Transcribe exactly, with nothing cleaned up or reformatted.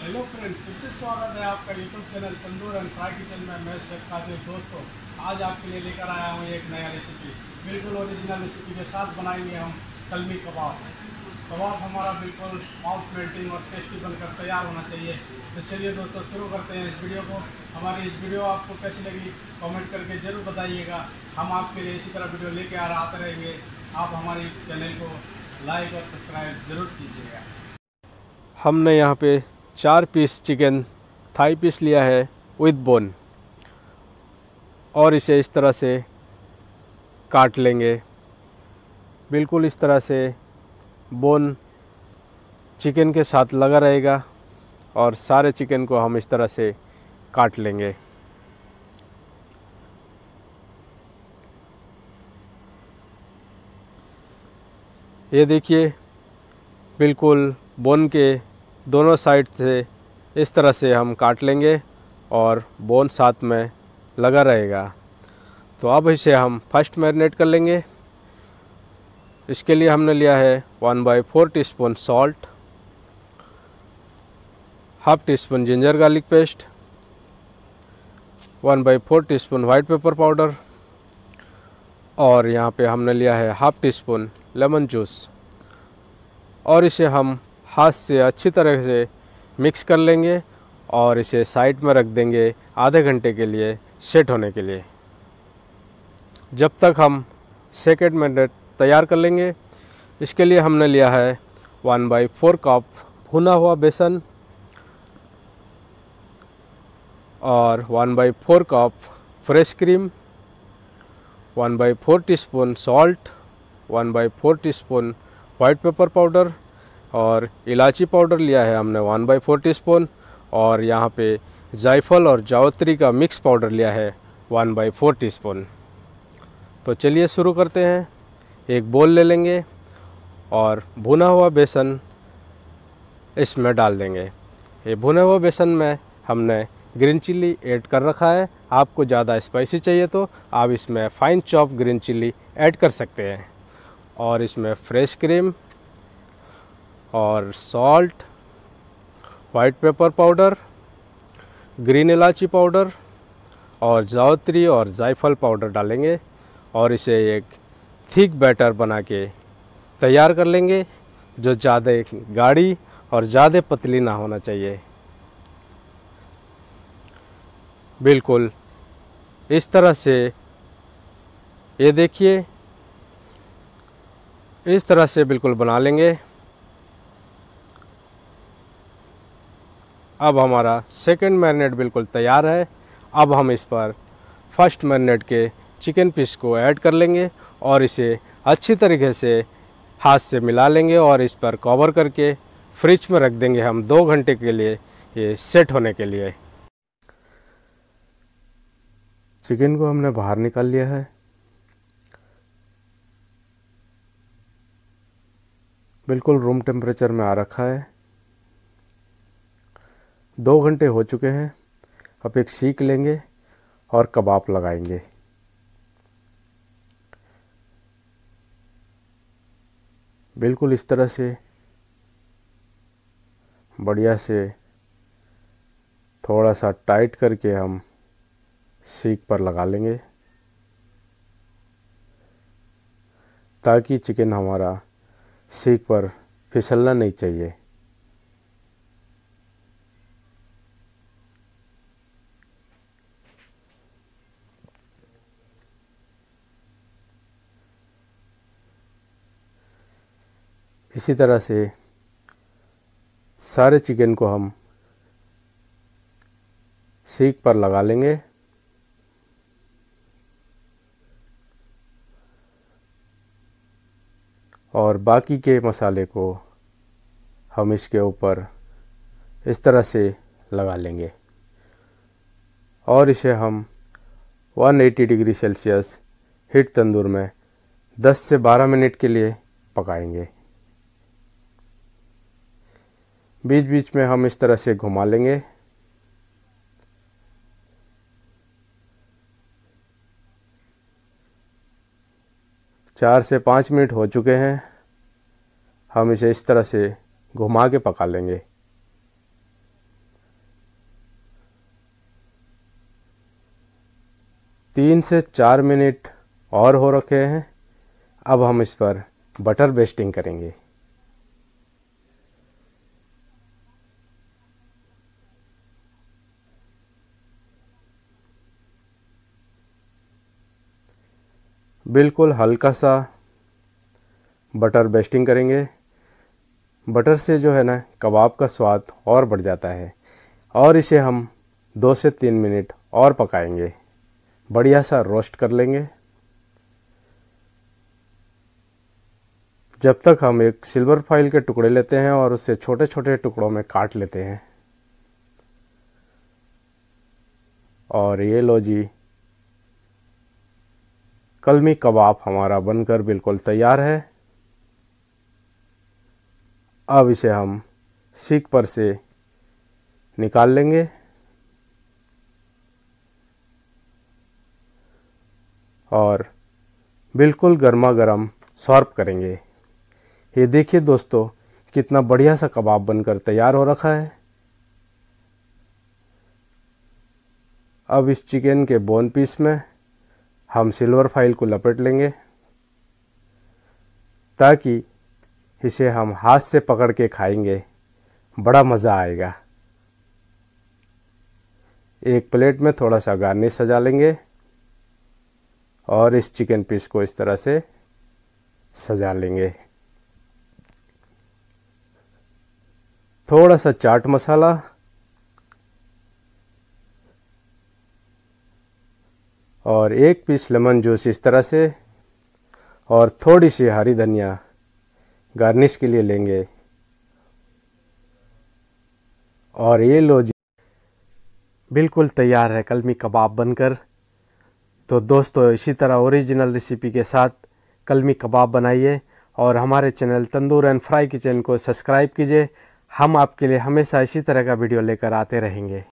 Hello friends, फिर से स्वागत है आपका YouTube channel Tandoor and Fry Kitchen में। मैं शेफ कादिर। दोस्तों, आज आपके लिए लेकर आया हूँ एक नया रेसिपी। बिल्कुल ओरिजिनल रेसिपी के साथ बनाएंगे हम कलमी कबाब। कबाब हमारा बिल्कुल माउथ मेल्टिंग और टेस्टी बनकर तैयार होना चाहिए। तो चलिए दोस्तों, शुरू करते हैं इस वीडियो को। हमारी इस वीडियो आपको कैसी लगी कमेंट करके ज़रूर बताइएगा। हम आपके लिए इसी तरह वीडियो लेके आ रहे आते रहेंगे। आप हमारी चैनल को लाइक और सब्सक्राइब ज़रूर कीजिएगा। हमने यहाँ पे चार पीस चिकन थाई पीस लिया है विद बोन, और इसे इस तरह से काट लेंगे। बिल्कुल इस तरह से बोन चिकन के साथ लगा रहेगा और सारे चिकन को हम इस तरह से काट लेंगे। ये देखिए, बिल्कुल बोन के दोनों साइड से इस तरह से हम काट लेंगे और बोन साथ में लगा रहेगा। तो अब इसे हम फर्स्ट मैरिनेट कर लेंगे। इसके लिए हमने लिया है one by four teaspoon salt, half teaspoon ginger garlic paste, one by four teaspoon white pepper powder, और यहाँ पे हमने लिया है half teaspoon lemon juice. और इसे हम हाथ से अच्छी तरह से मिक्स कर लेंगे और इसे साइड में रख देंगे आधे घंटे के लिए सेट होने के लिए, जब तक हम सेकेंड मैरिनेट तैयार कर लेंगे। इसके लिए हमने लिया है वन बाई फोर कप भुना हुआ बेसन और one by four cup fresh cream, one by four teaspoon salt, one by four teaspoon white pepper powder, और इलायची पाउडर लिया है हमने one by four teaspoon, और यहाँ पे जायफल और जावित्री का मिक्स पाउडर लिया है one by four teaspoon. तो चलिए शुरू करते हैं। एक बोल ले लेंगे और भुना हुआ बेसन इसमें डाल देंगे। ये भुने हुए बेसन में हमने ग्रीन चिल्ली ऐड कर रखा है। आपको ज़्यादा स्पाइसी चाहिए तो आप इसमें fine chop green chilli add कर सकते हैं। और इसमें फ्रेश क्रीम और salt, white pepper powder, green इलायची पाउडर और जावित्री और जायफल पाउडर डालेंगे और इसे एक थिक बैटर बना के तैयार कर लेंगे, जो ज़्यादा गाढ़ी और ज़्यादा पतली ना होना चाहिए। बिल्कुल इस तरह से, ये देखिए, इस तरह से बिल्कुल बना लेंगे। अब हमारा सेकंड मैरिनेट बिल्कुल तैयार है। अब हम इस पर फर्स्ट मैरिनेट के चिकन पीस को ऐड कर लेंगे और इसे अच्छी तरीके से हाथ से मिला लेंगे और इस पर कवर करके फ्रिज में रख देंगे हम दो घंटे के लिए, ये सेट होने के लिए। चिकन को हमने बाहर निकाल लिया है। बिल्कुल रूम टेम्परेचर में आ रखा है। दो घंटे हो चुके हैं। अब एक सीक लेंगे और कबाब लगाएंगे। बिल्कुल इस तरह से बढ़िया से थोड़ा सा टाइट करके हम सीक पर लगा लेंगे, ताकि चिकन हमारा सीक पर फिसलना नहीं चाहिए। इसी तरह से सारे चिकन को हम सीक पर लगा लेंगे। और बाकी के मसाले को हम इसके ऊपर इस तरह से लगा लेंगे और इसे हम एक सौ अस्सी डिग्री सेल्सियस हीट तंदूर में दस से बारह मिनट के लिए पकाएंगे। बीच बीच में हम इस तरह से घुमा लेंगे। चार से पाँच मिनट हो चुके हैं। हम इसे इस तरह से घुमा के पका लेंगे। तीन से चार मिनट और हो रखे हैं। अब हम इस पर बटर बेस्टिंग करेंगे। बिल्कुल हल्का सा बटर बेस्टिंग करेंगे। बटर से जो है ना कबाब का स्वाद और बढ़ जाता है। और इसे हम दो से तीन मिनट और पकाएंगे। बढ़िया सा रोस्ट कर लेंगे जब तक हम एक सिल्वर फॉइल के टुकड़े लेते हैं और उसे छोटे छोटे टुकड़ों में काट लेते हैं। और ये लो जी, कलमी कबाब हमारा बनकर बिल्कुल तैयार है। अब इसे हम सीख पर से निकाल लेंगे और बिल्कुल गर्मा गर्म सर्व करेंगे। ये देखिए दोस्तों, कितना बढ़िया सा कबाब बनकर तैयार हो रखा है। अब इस चिकन के बोन पीस में हम सिल्वर फॉइल को लपेट लेंगे ताकि इसे हम हाथ से पकड़ के खाएंगे, बड़ा मज़ा आएगा। एक प्लेट में थोड़ा सा गार्निश सजा लेंगे और इस चिकन पीस को इस तरह से सजा लेंगे। थोड़ा सा चाट मसाला और एक पीस लेमन जूस इस तरह से और थोड़ी सी हरी धनिया गार्निश के लिए लेंगे। और ये लो जी, बिल्कुल तैयार है कलमी कबाब बनकर। तो दोस्तों, इसी तरह ओरिजिनल रेसिपी के साथ कलमी कबाब बनाइए और हमारे channel Tandoor and Fry Kitchen को सब्सक्राइब कीजिए। हम आपके लिए हमेशा इसी तरह का वीडियो लेकर आते रहेंगे।